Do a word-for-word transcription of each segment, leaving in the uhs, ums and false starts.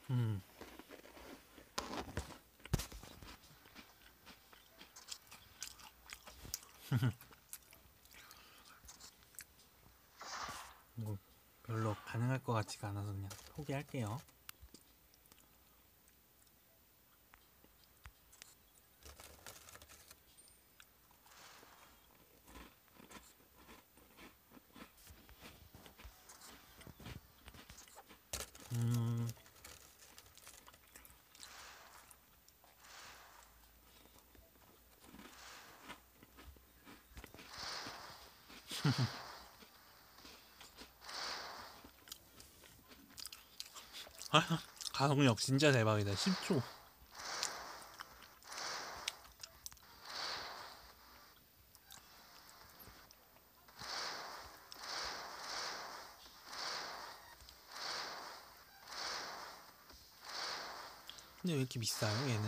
음. 이거 별로 가능할 것 같지가 않아서 그냥 포기할게요. 음. 아, 가속력 진짜 대박이다. 십 초. 근데 왜 이렇게 비싸요, 얘는?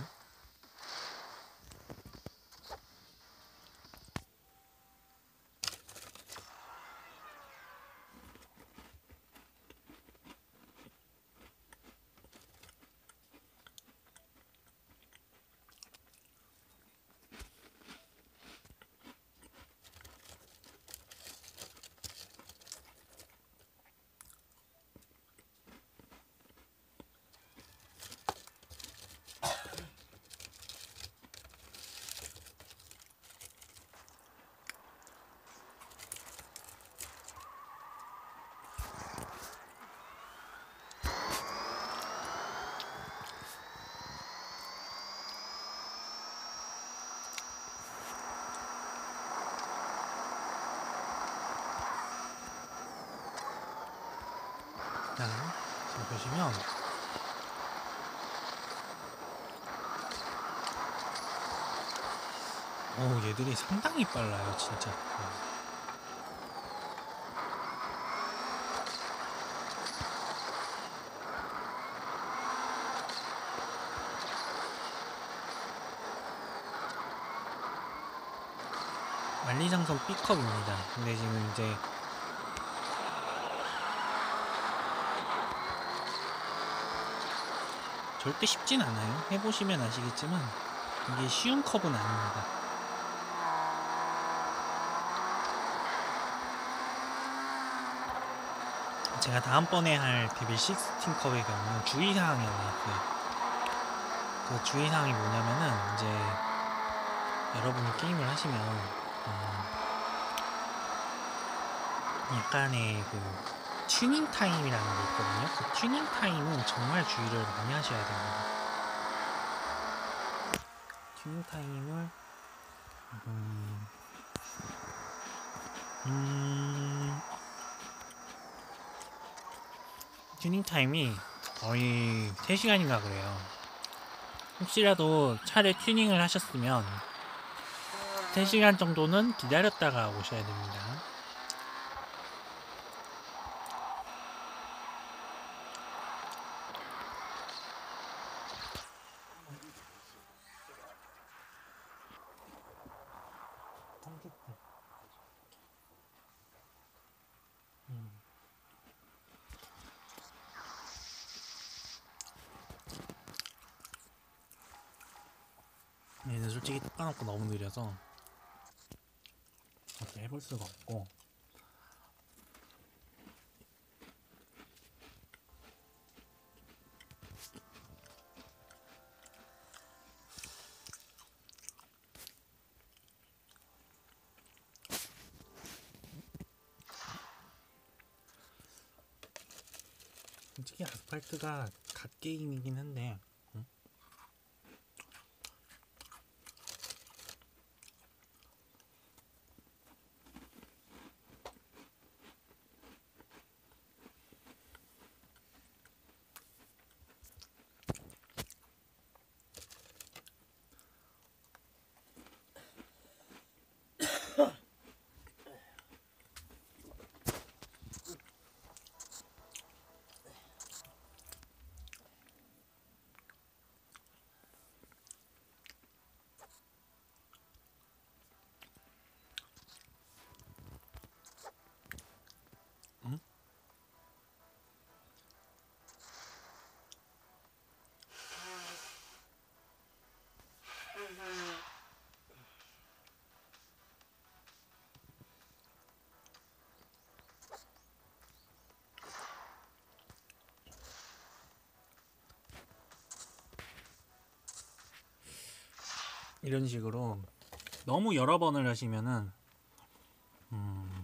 자, 지금 보시면 오, 얘들이 상당히 빨라요, 진짜. 만리장성 B컵입니다. 근데 지금 이제 절대 쉽진 않아요. 해보시면 아시겠지만 이게 쉬운 컵은 아닙니다. 제가 다음번에 할 데빌 식스틴 컵의 경우는 주의사항이 하나 있고요. 그 주의사항이 뭐냐면은 이제 여러분이 게임을 하시면 음 약간의 그 튜닝 타임이라는 게 있거든요. 그 튜닝 타임은 정말 주의를 많이 하셔야 됩니다. 튜닝 타임을 음, 음 튜닝 타임이 거의 세 시간인가 그래요. 혹시라도 차를 튜닝을 하셨으면 세 시간 정도는 기다렸다가 오셔야 됩니다. 음. 얘는 솔직히 닦아놓고 너무 느려서 그렇게 해볼 수가 없고 솔직히 아스팔트가 갓 게임이긴 한데 음? 이런 식으로 너무 여러 번을 하시면은 음,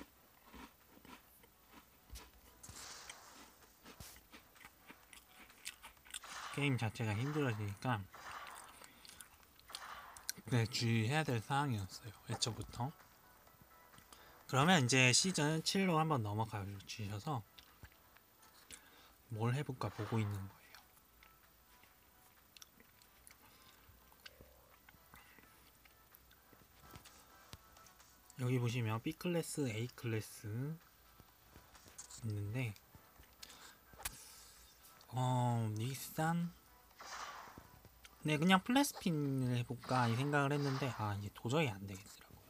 게임 자체가 힘들어지니까 네, 주의해야 될 사항이었어요. 애초부터. 그러면 이제 시즌 칠로 한번 넘어가 주셔서 뭘 해볼까 보고 있는 거예요. 여기 보시면 B 클래스, A 클래스 있는데 어 닛산 네 그냥 플랫스핀을 해볼까 이 생각을 했는데 아 이게 도저히 안 되겠더라고요.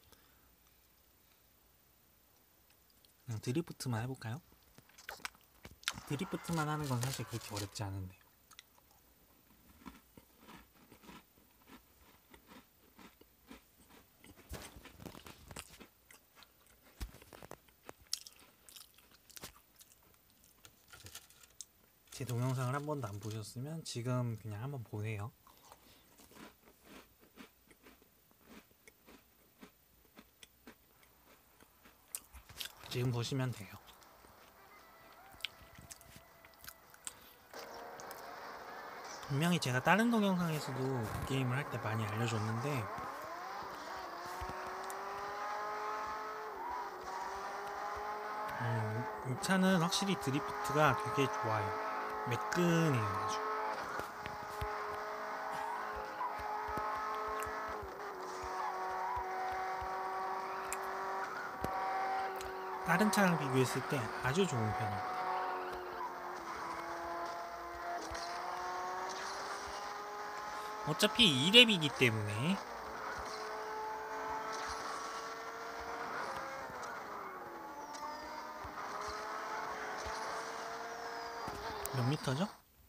그냥 드리프트만 해볼까요? 드리프트만 하는 건 사실 그렇게 어렵지 않은데 제 동영상을 한 번도 안 보셨으면 지금 그냥 한번 보세요. 지금 보시면 돼요. 분명히 제가 다른 동영상에서도 그 게임을 할 때 많이 알려줬는데 음, 이 차는 확실히 드리프트가 되게 좋아요. 매끈해요 아주. 다른 차랑 비교했을 때 아주 좋은 편입니다. 어차피 이 렙이기 때문에 몇 미터죠?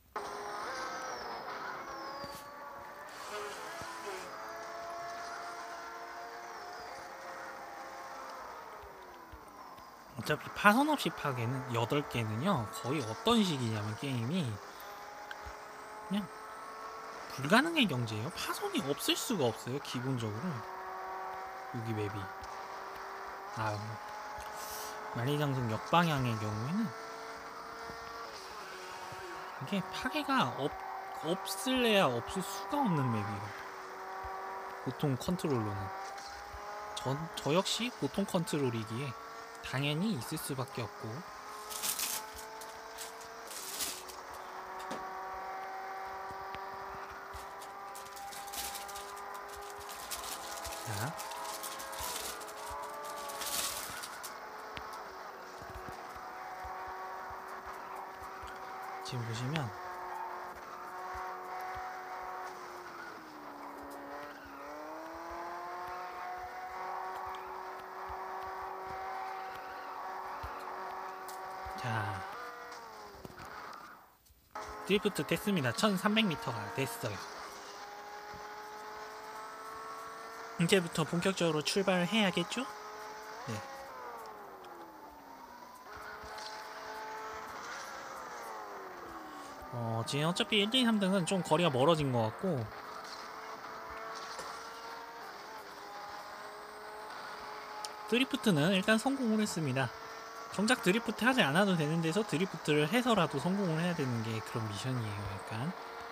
어차피 파손 없이 파괴는 여덟 개는요 거의 어떤 식이냐면 게임이 그냥 불가능의 경지예요. 파손이 없을 수가 없어요 기본적으로. 여기 맵이 아 만리장성 역방향의 경우에는 이게 파괴가 없, 없을래야 없을 수가 없는 맵이에요. 보통 컨트롤러는 저, 저 역시 보통 컨트롤이기에 당연히 있을 수밖에 없고 자 지금 보시면 자 드리프트 됐습니다. 천삼백 미터가 됐어요. 이제부터 본격적으로 출발해야겠죠? 네. 어, 지금 어차피 일, 이, 삼 등은 좀 거리가 멀어진 것 같고 드리프트는 일단 성공을 했습니다. 정작 드리프트 하지 않아도 되는 데서 드리프트를 해서라도 성공을 해야 되는 게 그런 미션이에요. 약간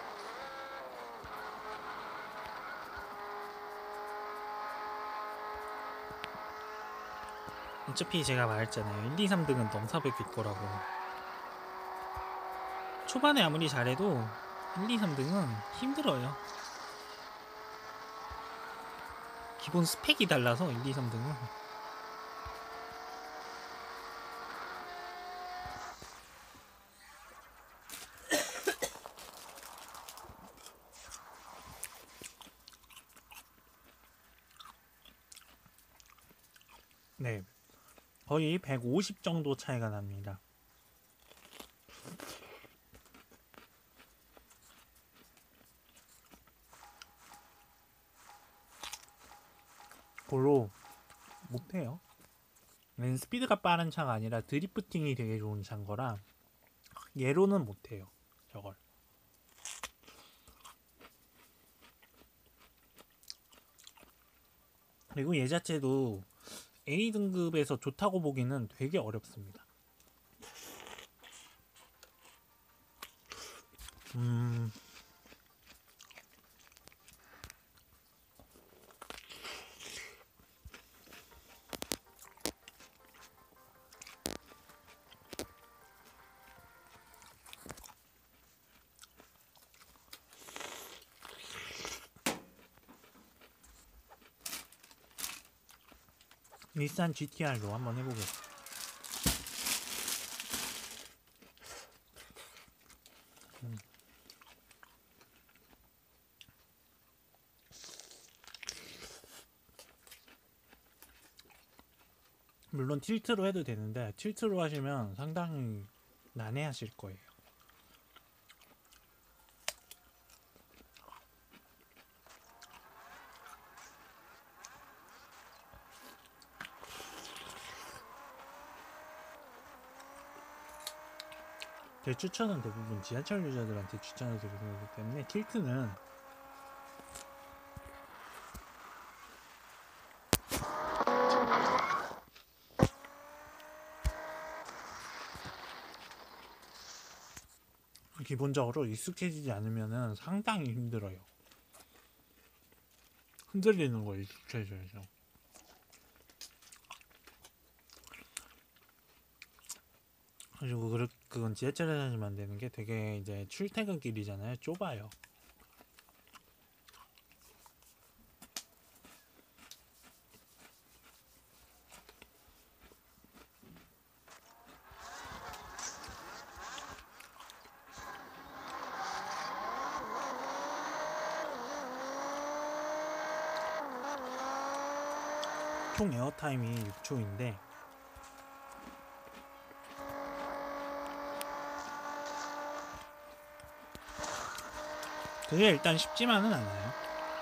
어차피 제가 말했잖아요. 일, 이, 삼 등은 넘사벽일 거라고. 초반에 아무리 잘해도 일, 이, 삼 등은 힘들어요. 기본 스펙이 달라서 일, 이, 삼 등은 네 거의 백오십 정도 차이가 납니다. 별로 못해요. 얘는 스피드가 빠른 차가 아니라 드리프팅이 되게 좋은 차인 거라 얘로는 못해요 저걸. 그리고 얘 자체도 A 등급에서 좋다고 보기는 되게 어렵습니다. 음... 닛산 지티알로 한번 해보겠습니다. 음. 물론 틸트로 해도 되는데 틸트로 하시면 상당히 난해하실 거예요. 제 추천은 대부분 지하철 유저들한테 추천을 드리는 거기 때문에 틸트는 기본적으로 익숙해지지 않으면 상당히 힘들어요. 흔들리는 거 익숙해져야죠. 그리고 그건 지하철에서 하시면 안 되는 게 되게 이제 출퇴근길이잖아요. 좁아요. 총 에어타임이 육 초인데 그게 일단 쉽지만은 않아요.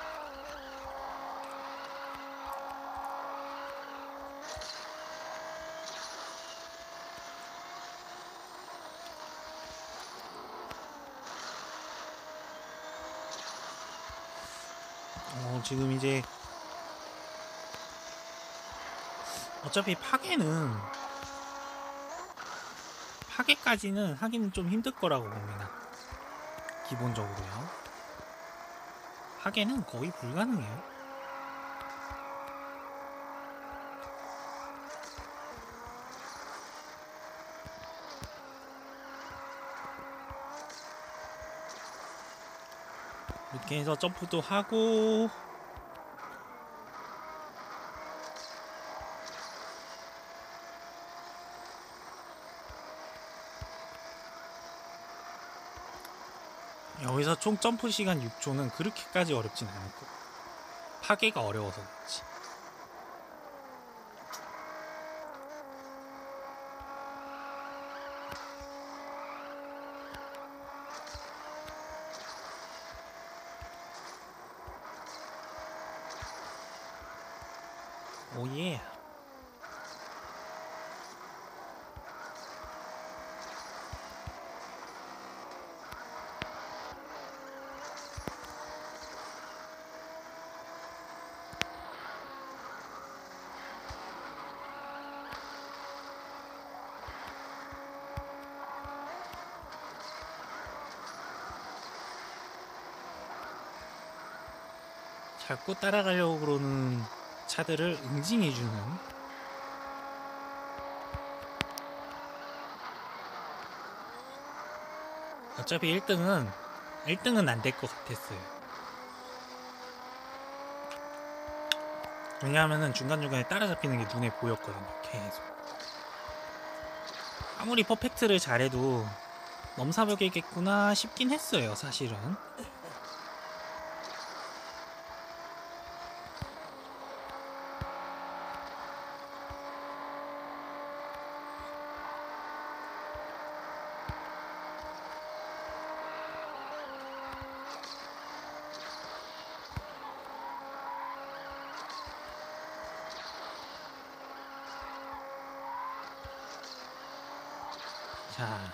어, 지금 이제 어차피 파괴는 파괴까지는 하기는 좀 힘들 거라고 봅니다. 기본적으로요. 파괴는 거의 불가능해요. 이렇게 해서 점프도 하고 여기서 총 점프 시간 육 초는 그렇게까지 어렵진 않을 거예요. 파괴가 어려워서 그렇지. 오예. 자꾸 따라가려고 그러는 차들을 응징해주는 어차피 일 등은 일 등은 안 될 것 같았어요. 왜냐하면은 중간중간에 따라잡히는 게 눈에 보였거든요. 계속 아무리 퍼펙트를 잘해도 넘사벽이겠구나 싶긴 했어요. 사실은 자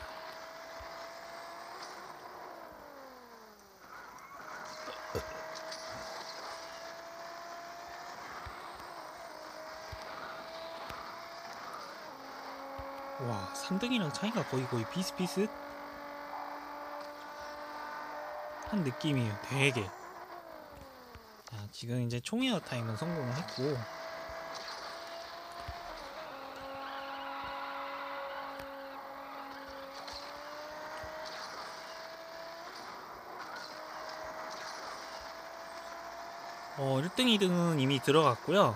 와, 삼 등이랑 차이가 거의 거의 비슷비슷 한 느낌이에요. 되게. 자, 지금 이제 총에어 타임은 성공을 했고, 어, 일 등, 이 등은 이미 들어갔고요.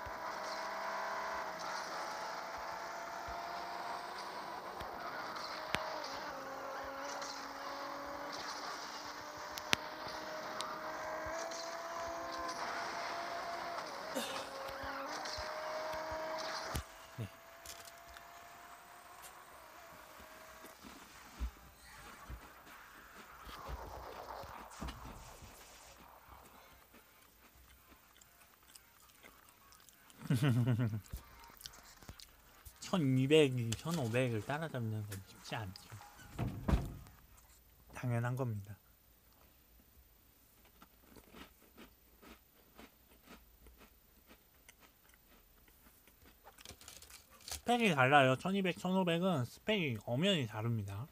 네. 천이백이 천오백을 따라잡는 건 쉽지 않죠. 당연한 겁니다. 스펙이 달라요. 천이백, 천오백은 스펙이 엄연히 다릅니다.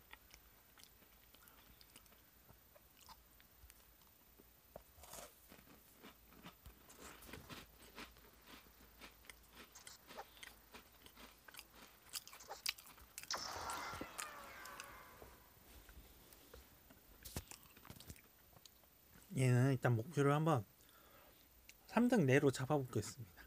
얘는 일단 목표를 한번 삼 등 내로 잡아보겠습니다.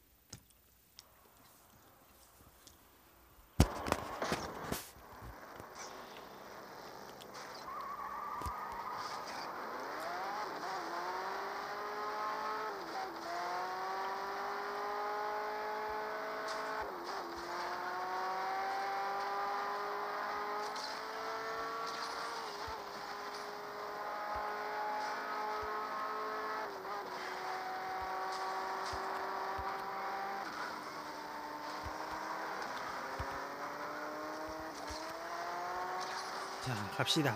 자, 갑시다.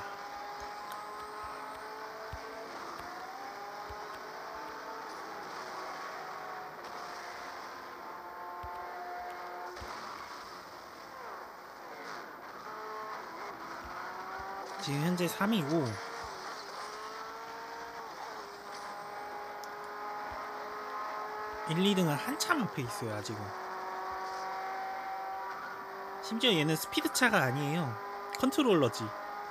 지금 현재 삼 위고 일, 이 등은 한참 앞에 있어요. 아직은. 심지어 얘는 스피드 차가 아니에요. 컨트롤러지.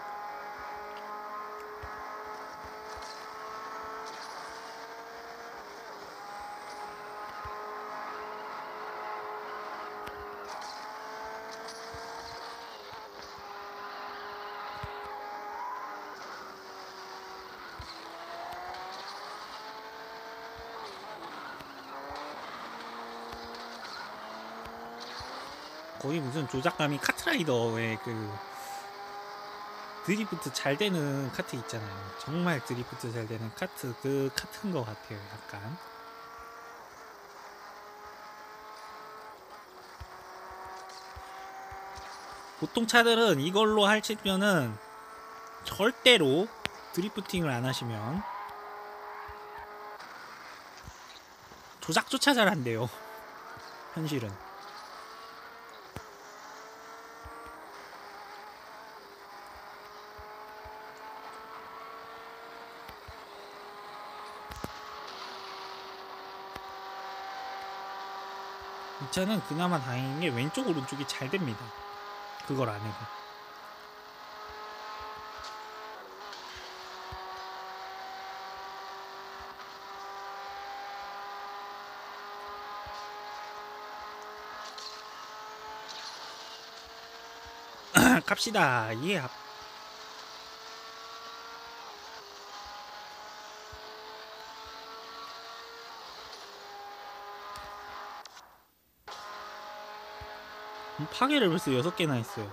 거의 무슨 조작감이 카트라이더의 그 드리프트 잘 되는 카트 있잖아요. 정말 드리프트 잘 되는 카트, 그 카트인 것 같아요. 약간. 보통 차들은 이걸로 하시면은 절대로 드리프팅을 안 하시면 조작조차 잘 안 돼요. 현실은. 이 차는 그나마 다행인 게 왼쪽 오른쪽이 잘 됩니다. 그걸 안 해도. 갑시다. 예. 파괴를 벌써 여섯 개나 했어요.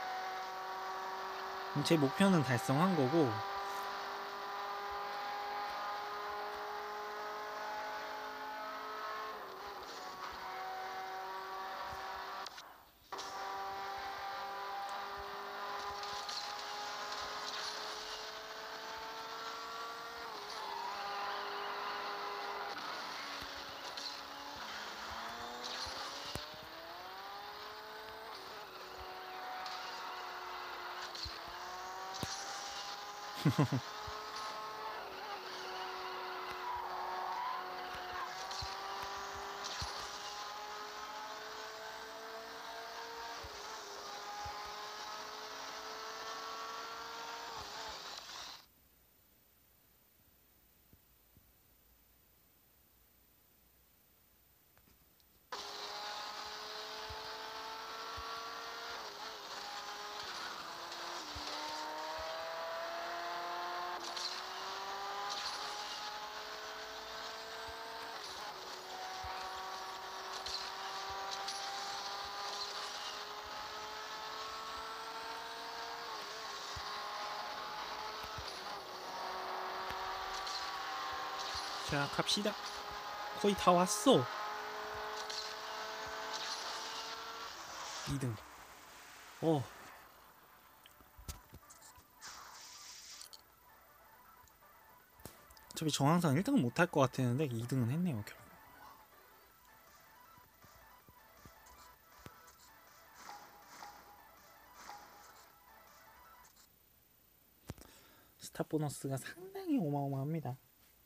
제 목표는 달성한 거고, 자, 갑시다. 거의 다 왔어. 이 등. 어. 어차피 저 항상 일 등은 못할 것 같았는데 이 등은 했네요, 결국. 스타 보너스가 상당히 어마어마합니다.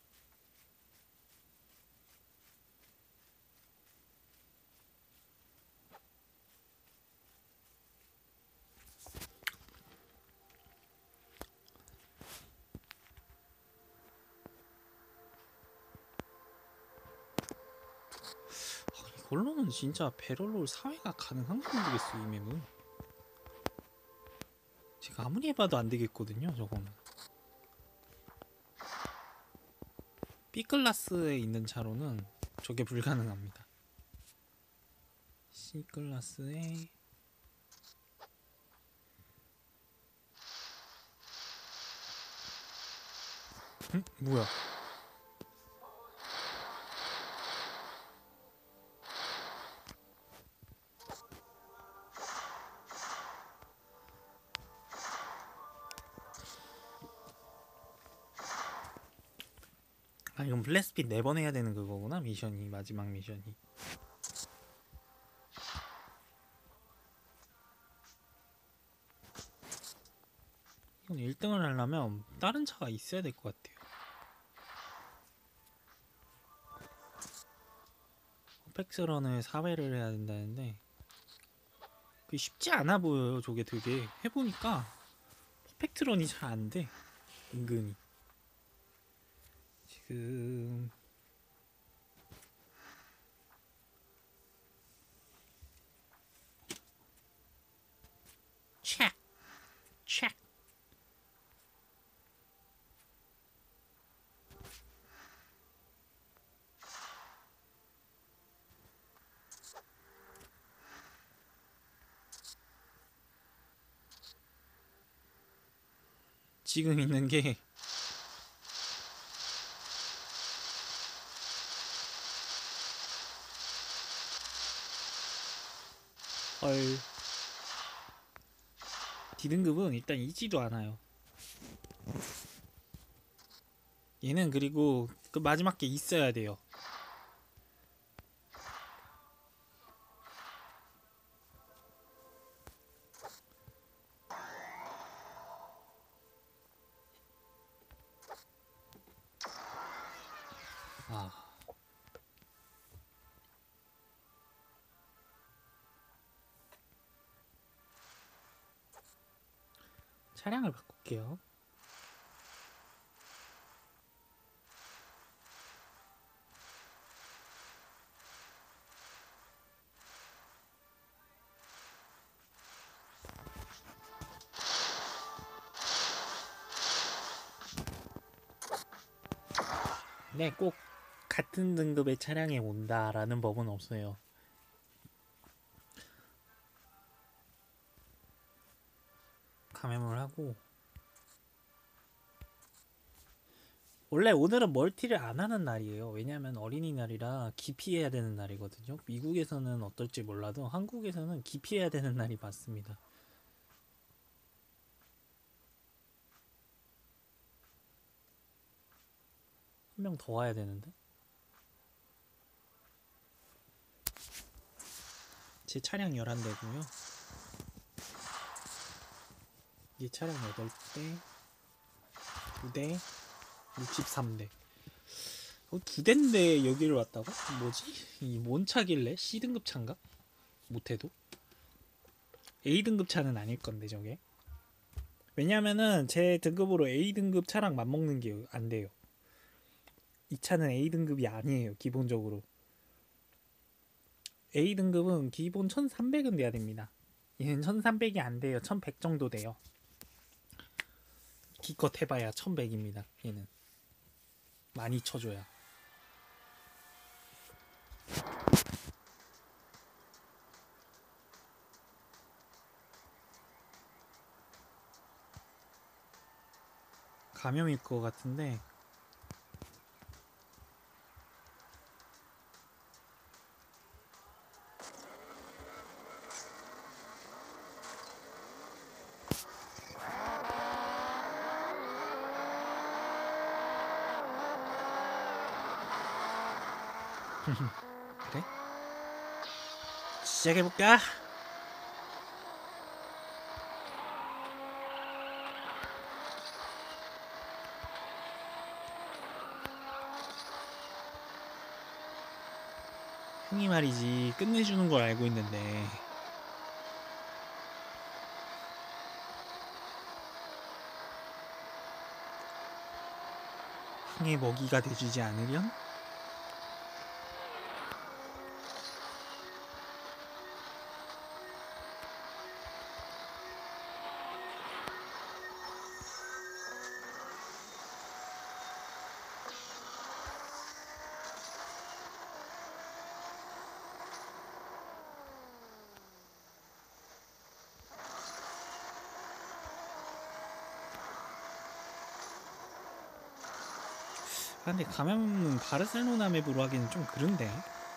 이걸로는 진짜 배럴롤 사 회가 가능한가 모르겠어. 이 맵은 제가 아무리 해봐도 안 되겠거든요. 저거는 B클래스에 있는 차로는 저게 불가능합니다. C클래스에 응? 뭐야? 아, 이건 블랙스핏 네 번 해야 되는 그거구나. 미션이, 마지막 미션이. 이건 일 등을 하려면 다른 차가 있어야 될 것 같아요. 퍼펙트런을 사 회를 해야 된다는데 그게 쉽지 않아 보여요. 저게 되게 해보니까 퍼펙트런이 잘 안 돼. 은근히 지금 체크 체크 지금 있는 게 헐 D등급은 일단 이지도 않아요. 얘는 그리고 그 마지막 게 있어야 돼요. 아, 차량을 바꿀게요. 네, 꼭 같은 등급의 차량이 온다라는 법은 없어요. 감염을 하고 원래 오늘은 멀티를 안 하는 날이에요. 왜냐면 어린이날이라 기피해야 되는 날이거든요. 미국에서는 어떨지 몰라도 한국에서는 기피해야 되는 날이 맞습니다. 한 명 더 와야 되는데 제 차량 열한 대고요. 이 차량 여덟 대. 두 대, 육십삼 대. 어, 두 대인데 여기를 왔다고? 뭐지? 이 뭔 차길래? C등급 차인가? 못해도? A등급 차는 아닐 건데 저게. 왜냐면은 제 등급으로 A등급 차랑 맞먹는 게 안 돼요. 이 차는 A등급이 아니에요, 기본적으로. A등급은 기본 천삼백은 돼야 됩니다. 얘는 천삼백이 안 돼요. 천백 정도 돼요. 기껏 해봐야 천백입니다. 얘는 많이 쳐줘야. 감염일 것 같은데. 그래? 시작해볼까? 형이 말이지 끝내주는 걸 알고 있는데 형의 먹이가 돼주지 않으련? 근데 감염은 바르셀로나 맵으로 하기는 좀 그런데.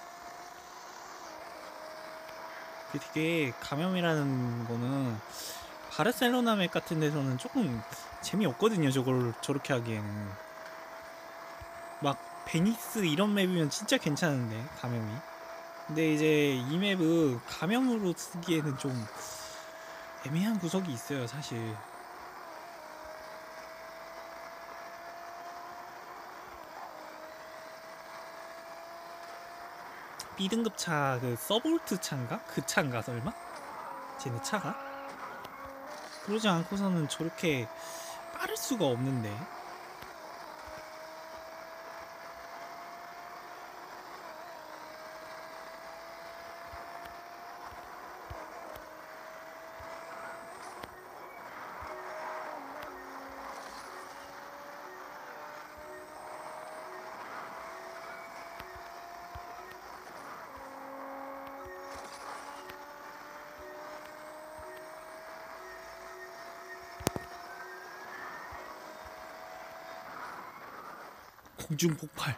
되게 감염이라는 거는 바르셀로나 맵 같은 데서는 조금 재미없거든요. 저걸 저렇게 하기에는. 막 베니스 이런 맵이면 진짜 괜찮은데 감염이. 근데 이제 이 맵은 감염으로 쓰기에는 좀 애매한 구석이 있어요, 사실. B등급 차, 그 서볼트 차인가? 그 차인가 설마? 쟤네 차가? 그러지 않고서는 저렇게 빠를 수가 없는데. 공중 폭발.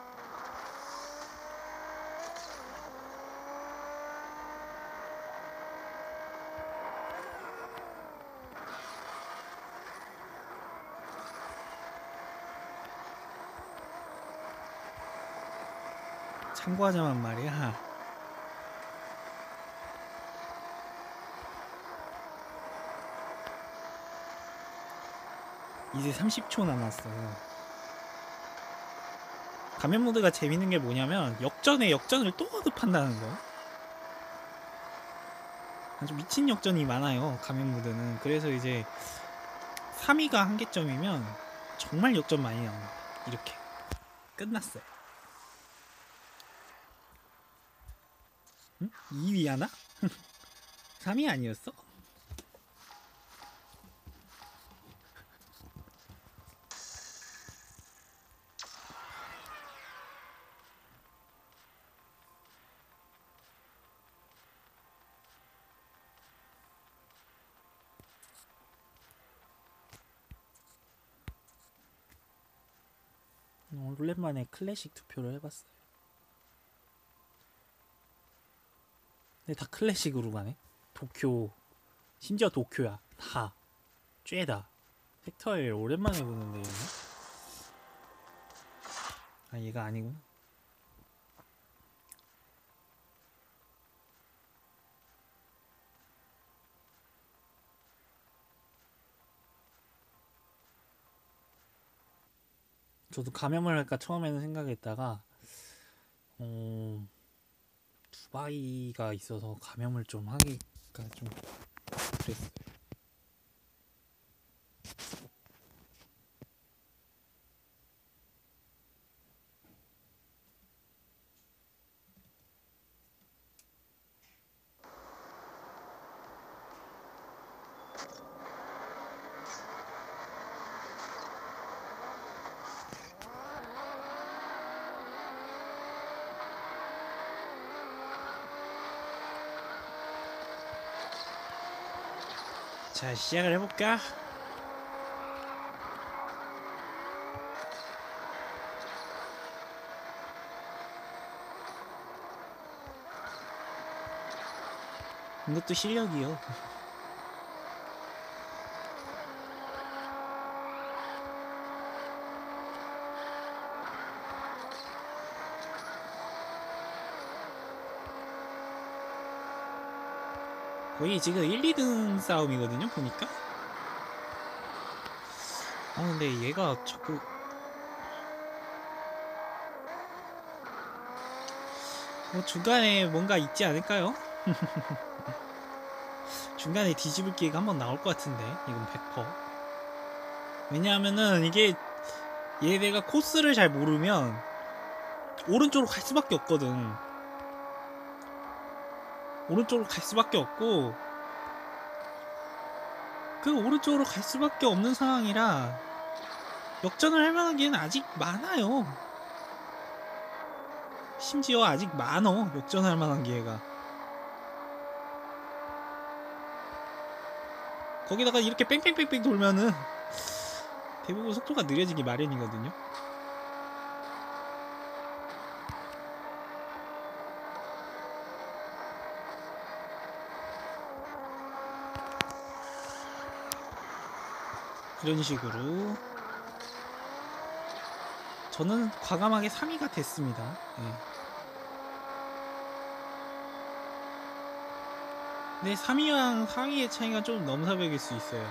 참고하자만 말이야. 이제 삼십 초 남았어. 감염 모드가 재밌는 게 뭐냐면 역전에 역전을 또 거듭한다는 거. 아주 미친 역전이 많아요, 감염 모드는. 그래서 이제 삼 위가 한계점이면 정말 역전 많이 나옵니다. 이렇게 끝났어요. 응? 이 위 하나? 삼 위 아니었어? 오랜만에 클래식 투표를 해봤어요. 근데 다 클래식으로 가네. 도쿄, 심지어 도쿄야. 다 쬐다. 팩터에 오랜만에 보는데 얘는? 아, 얘가 아니구나. 저도 감염을 할까 처음에는 생각했다가 어, 두바이가 있어서 감염을 좀 하기가 좀 그랬어요. 자, 시작을 해볼까? 이것도 실력이요. 거의 지금 일, 이 등 싸움이거든요, 보니까. 아, 근데 얘가 자꾸 뭐 중간에 뭔가 있지 않을까요? 중간에 뒤집을 기회가 한번 나올 것 같은데 이건 백 퍼센트. 왜냐하면은 이게 얘네가 코스를 잘 모르면 오른쪽으로 갈 수밖에 없거든. 오른쪽으로 갈 수밖에 없고 그 오른쪽으로 갈 수밖에 없는 상황이라 역전을 할 만한 기회는 아직 많아요. 심지어 아직 많어, 역전할 만한 기회가. 거기다가 이렇게 뺑뺑뺑뺑 돌면은 대부분 속도가 느려지기 마련이거든요. 이런 식으로 저는 과감하게 삼 위가 됐습니다. 네. 근데 삼 위랑 사 위의 차이가 좀 넘사벽일 수 있어요.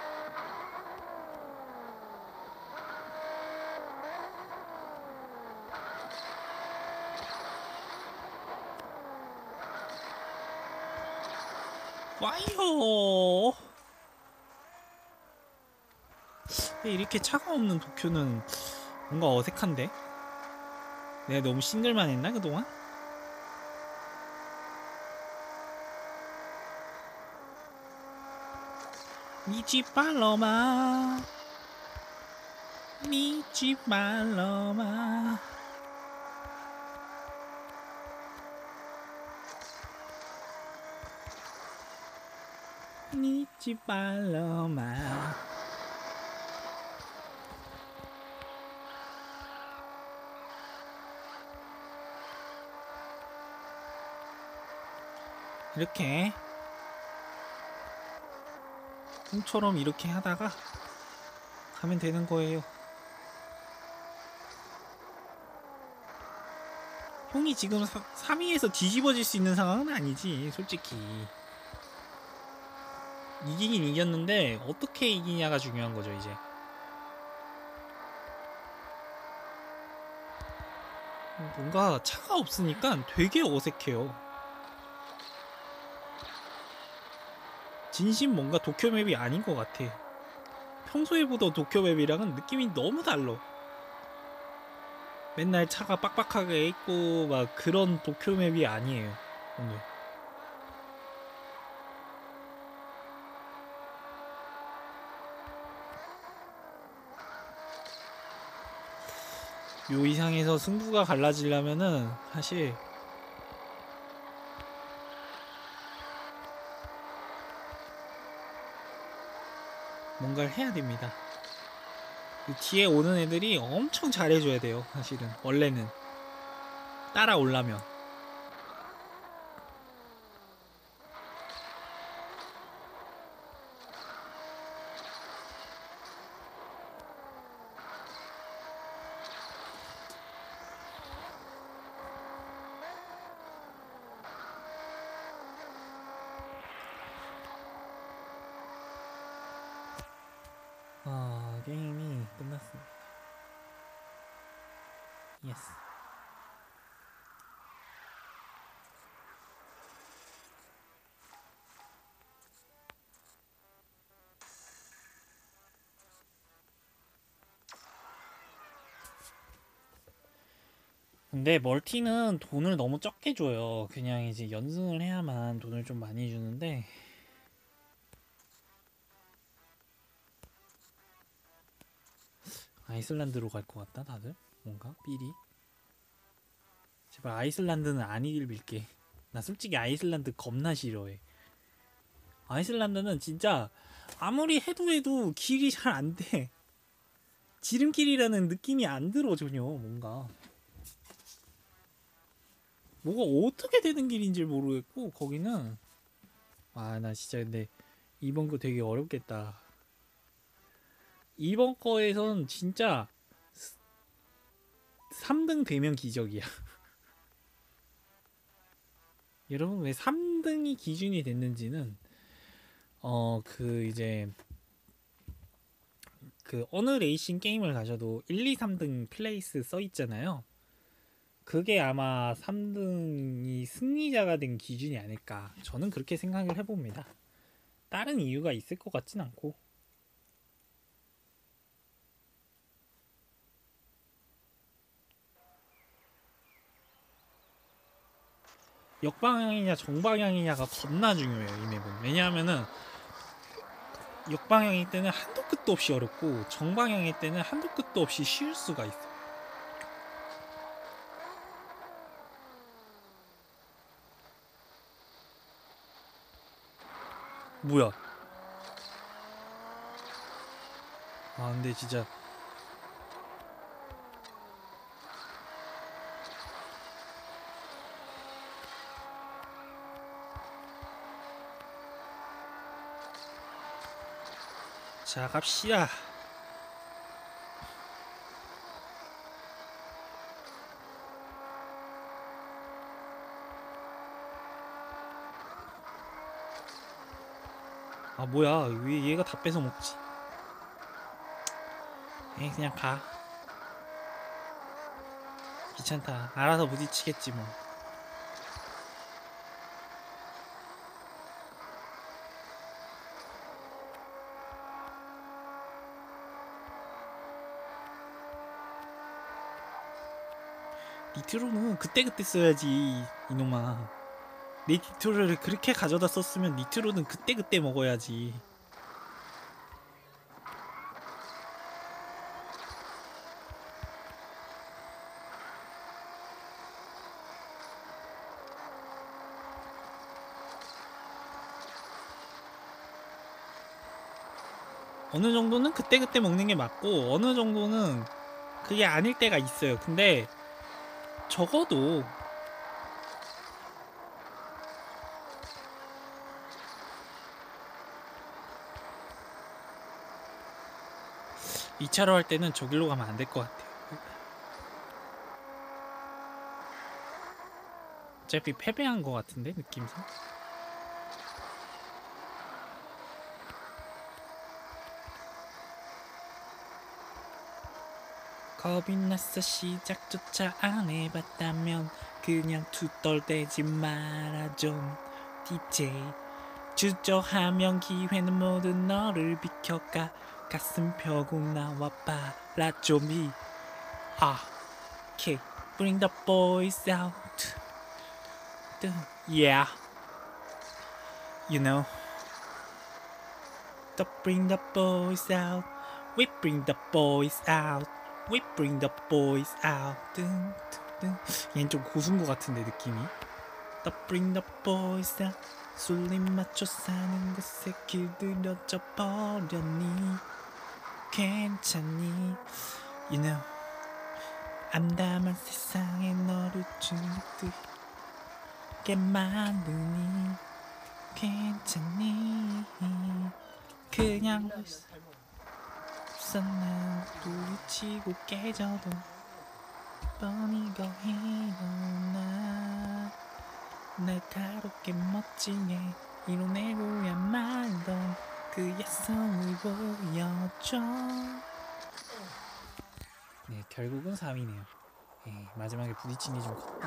파이어! 이렇게 차가 없는 도쿄는 뭔가 어색한데? 내가 너무 싱글만 했나 그동안? 미집 발로마 미집 발로마 미집 발로마. 이렇게 형처럼 이렇게 하다가 가면 되는 거예요. 형이 지금 삼 위에서 뒤집어질 수 있는 상황은 아니지, 솔직히. 이기긴 이겼는데 어떻게 이기냐가 중요한 거죠, 이제. 뭔가 차가 없으니까 되게 어색해요. 진심 뭔가 도쿄맵이 아닌 것 같아. 평소에 보던 도쿄맵이랑은 느낌이 너무 달라. 맨날 차가 빡빡하게 있고 막 그런 도쿄맵이 아니에요, 오늘. 요 이상에서 승부가 갈라지려면은 사실 뭔가를 해야 됩니다. 뒤에 오는 애들이 엄청 잘해줘야 돼요, 사실은. 원래는 따라오려면. 아, 게임이 끝났습니다. 예스. 근데 멀티는 돈을 너무 적게 줘요. 그냥 이제 연승을 해야만 돈을 좀 많이 주는데 아이슬란드로 갈 것 같다 다들. 뭔가 삐리. 제발 아이슬란드는 아니길 빌게. 나 솔직히 아이슬란드 겁나 싫어해. 아이슬란드는 진짜 아무리 해도 해도 길이 잘 안 돼. 지름길이라는 느낌이 안 들어 전혀. 뭔가 뭐가 어떻게 되는 길인지 모르겠고 거기는. 아 나 진짜 근데 이번 거 되게 어렵겠다. 이번 거에선 진짜 삼 등 되면 기적이야. 여러분 왜 삼 등이 기준이 됐는지는 어 그 이제 그 어느 레이싱 게임을 가셔도 일, 이, 삼 등 플레이스 써 있잖아요. 그게 아마 삼 등이 승리자가 된 기준이 아닐까. 저는 그렇게 생각을 해봅니다. 다른 이유가 있을 것 같진 않고. 역방향이냐 정방향이냐가 겁나 중요해요 이 맵은. 왜냐하면은 역방향일 때는 한도 끝도 없이 어렵고 정방향일 때는 한도 끝도 없이 쉬울 수가 있어. 뭐야? 아 근데 진짜 자 갑시다. 아 뭐야 왜 얘가 다 뺏어 먹지? 에이 그냥 가. 귀찮다. 알아서 부딪히겠지 뭐. 니트로는 그때그때 써야지 이놈아. 내 니트로를 그렇게 가져다 썼으면 니트로는 그때그때 먹어야지. 어느 정도는 그때그때 먹는 게 맞고 어느 정도는 그게 아닐 때가 있어요. 근데 적어도 이 차로 할 때는 저길로 가면 안 될 것 같아요. 어차피 패배한 것 같은데 느낌상. 겁이 나서 시작조차 안 해봤다면 그냥 투덜대지 말아 좀 디제이. 주저하면 기회는 모두 너를 비켜가. 가슴 펴고 나와 봐라 좀이. 아, okay. Bring the boys out. Yeah, you know. To bring the boys out. We bring the boys out. We bring the boys out. 뜬, 뜬. 얘는 좀 고수인 것 같은데 느낌이. To bring the boys out. 술림 맞춰 사는 곳에 길들여져 버렸니? 괜찮니? You know. 암담한 세상에 너를 죽게 만드니 괜찮니? 그냥 난 부딪히고 깨져도 뻔히 거리고 나 날카롭게 멋지게 이뤄내고야 말던 그 야성을 보여줘. 네, 결국은 삼 위네요. 예, 마지막에 부딪힌 게 좀 컸다.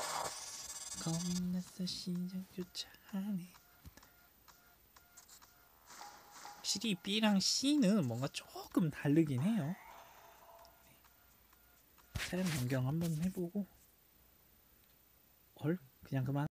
겁나서 시작조차 하네. 확실히 B랑 C는 뭔가 조금 다르긴 해요. 사연 변경 한번 해보고 헐? 그냥 그만